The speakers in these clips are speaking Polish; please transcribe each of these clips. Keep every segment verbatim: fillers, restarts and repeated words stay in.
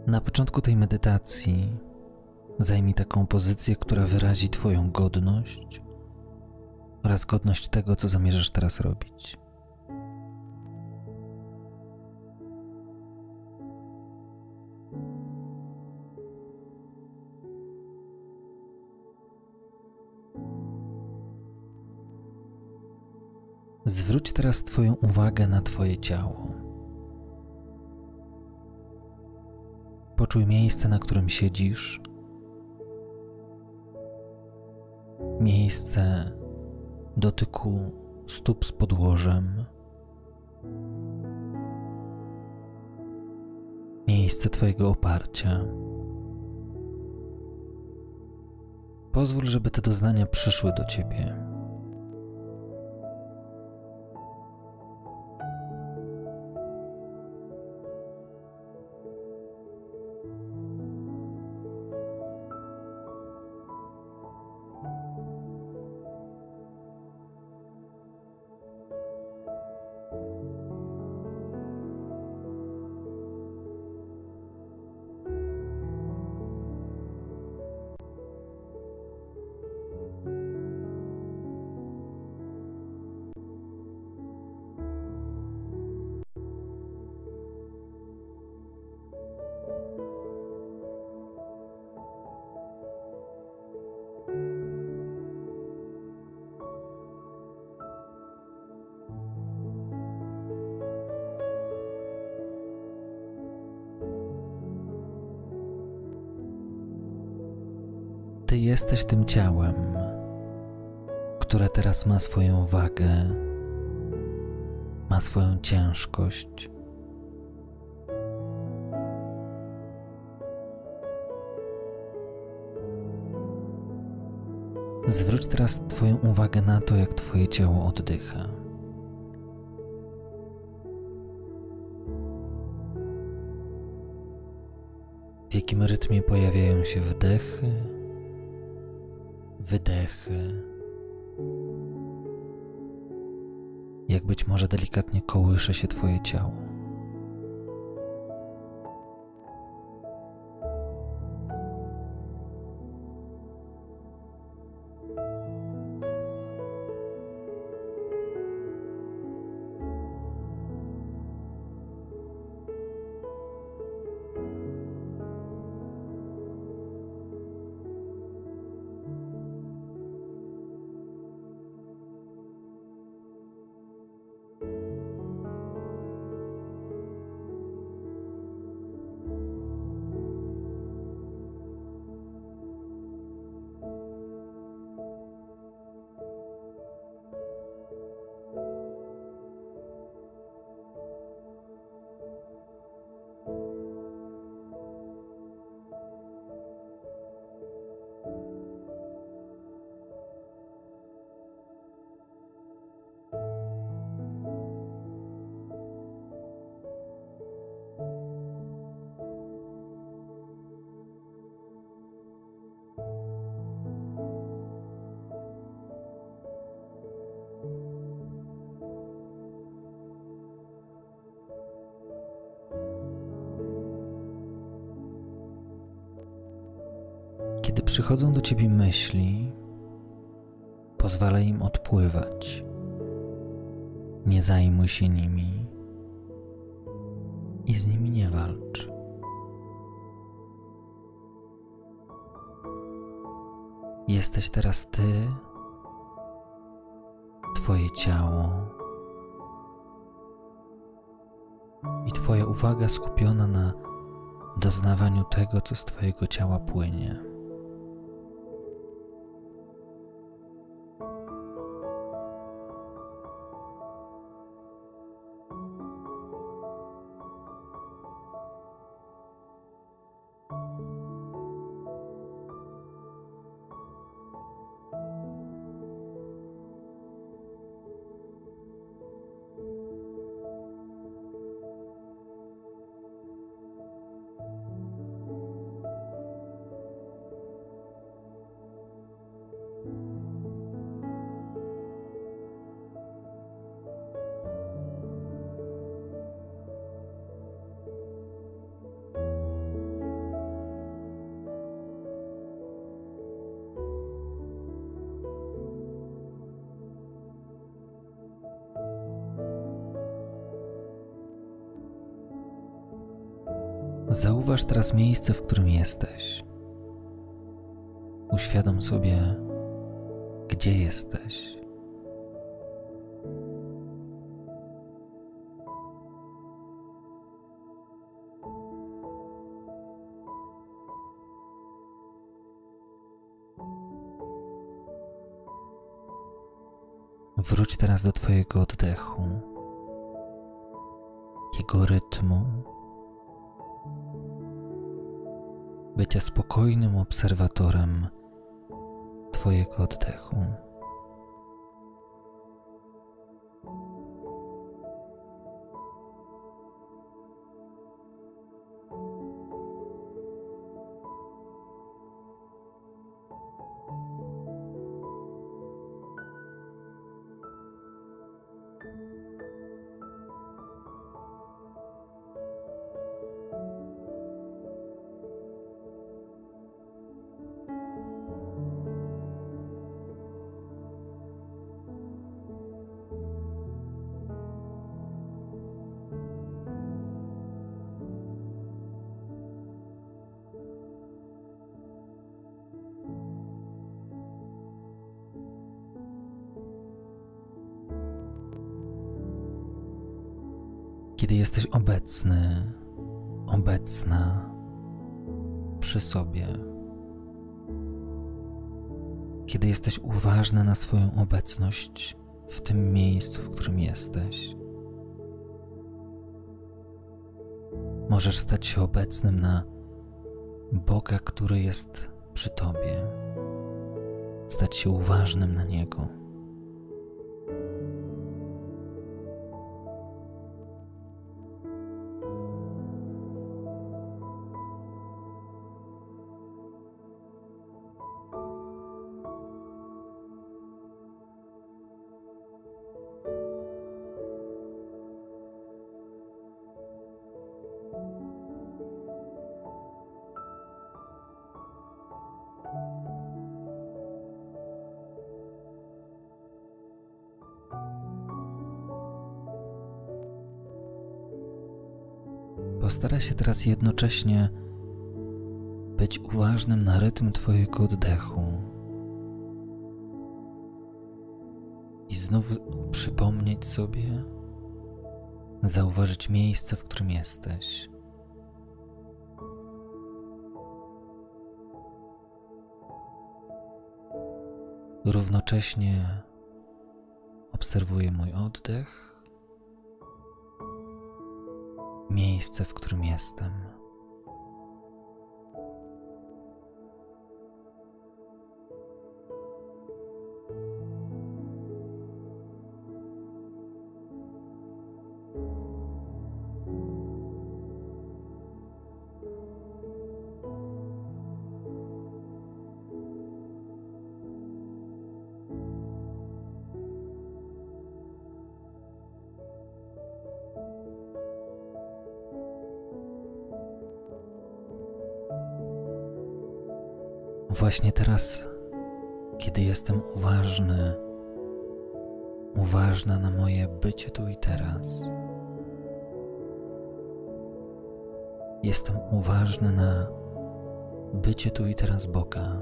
Na początku tej medytacji zajmij taką pozycję, która wyrazi Twoją godność oraz godność tego, co zamierzasz teraz robić. Zwróć teraz Twoją uwagę na Twoje ciało. Poczuj miejsce, na którym siedzisz, miejsce dotyku stóp z podłożem, miejsce Twojego oparcia. Pozwól, żeby te doznania przyszły do Ciebie. Ty jesteś tym ciałem, które teraz ma swoją wagę, ma swoją ciężkość. Zwróć teraz Twoją uwagę na to, jak Twoje ciało oddycha. W jakim rytmie pojawiają się wdechy, wydechy, jak być może delikatnie kołysze się Twoje ciało. Kiedy przychodzą do Ciebie myśli, pozwalaj im odpływać. Nie zajmuj się nimi i z nimi nie walcz. Jesteś teraz Ty, Twoje ciało i Twoja uwaga skupiona na doznawaniu tego, co z Twojego ciała płynie. Zauważ teraz miejsce, w którym jesteś. Uświadom sobie, gdzie jesteś. Wróć teraz do Twojego oddechu, jego rytmu, bycia spokojnym obserwatorem Twojego oddechu. Kiedy jesteś obecny, obecna przy sobie, kiedy jesteś uważny na swoją obecność w tym miejscu, w którym jesteś, możesz stać się obecnym na Boga, który jest przy Tobie, stać się uważnym na Niego. Postaraj się teraz jednocześnie być uważnym na rytm Twojego oddechu i znów przypomnieć sobie, zauważyć miejsce, w którym jesteś. Równocześnie obserwuję mój oddech, miejsce, w którym jestem. Właśnie teraz, kiedy jestem uważny, uważna na moje bycie tu i teraz, jestem uważny na bycie tu i teraz Boga.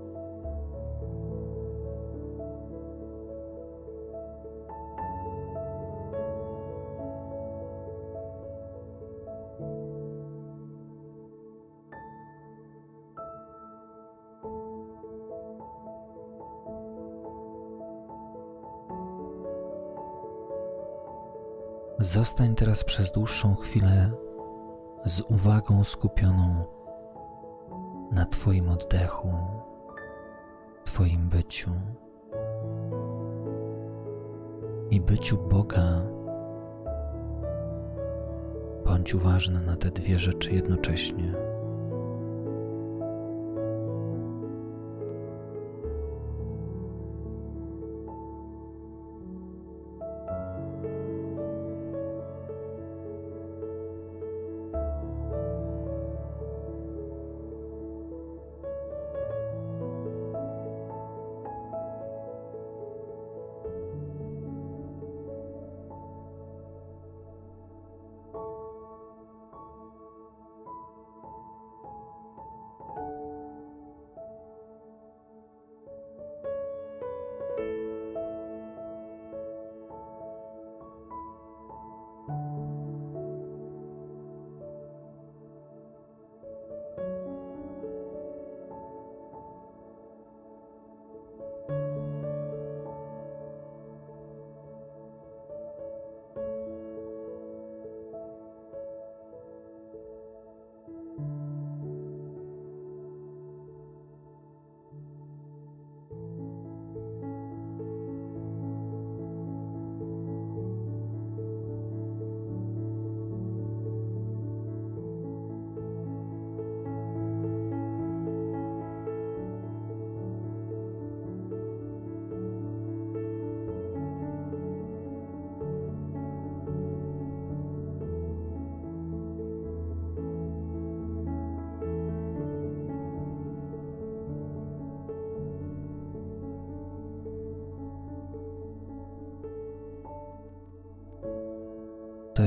Zostań teraz przez dłuższą chwilę z uwagą skupioną na Twoim oddechu, Twoim byciu i byciu Boga. Bądź uważny na te dwie rzeczy jednocześnie.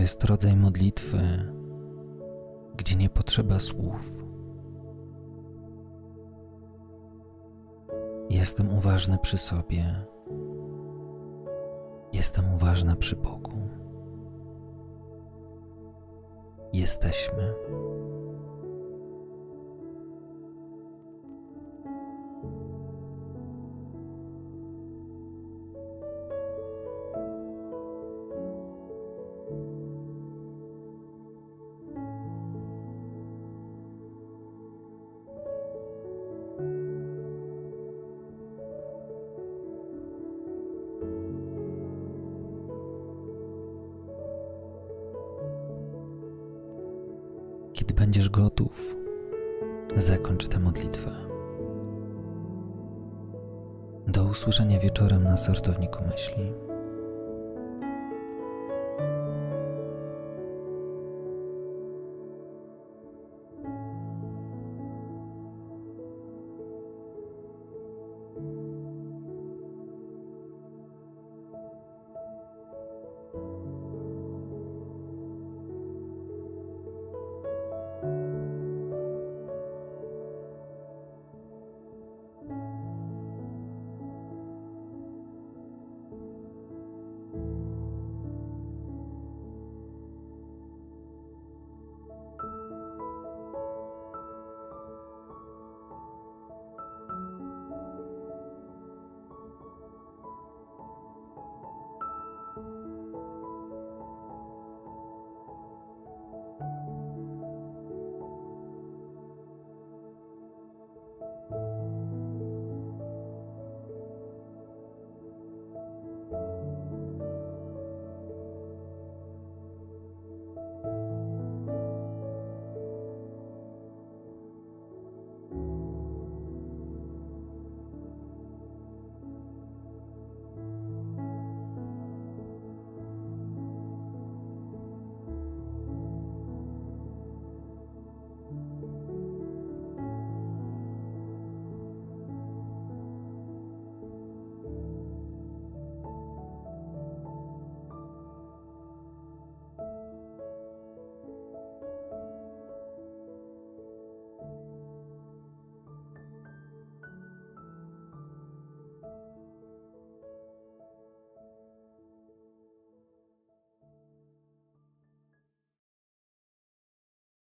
jest rodzaj modlitwy, gdzie nie potrzeba słów. Jestem uważny przy sobie. Jestem uważna przy Bogu. Jesteśmy. Kiedy będziesz gotów, zakończ tę modlitwę. Do usłyszenia wieczorem na sortowniku myśli.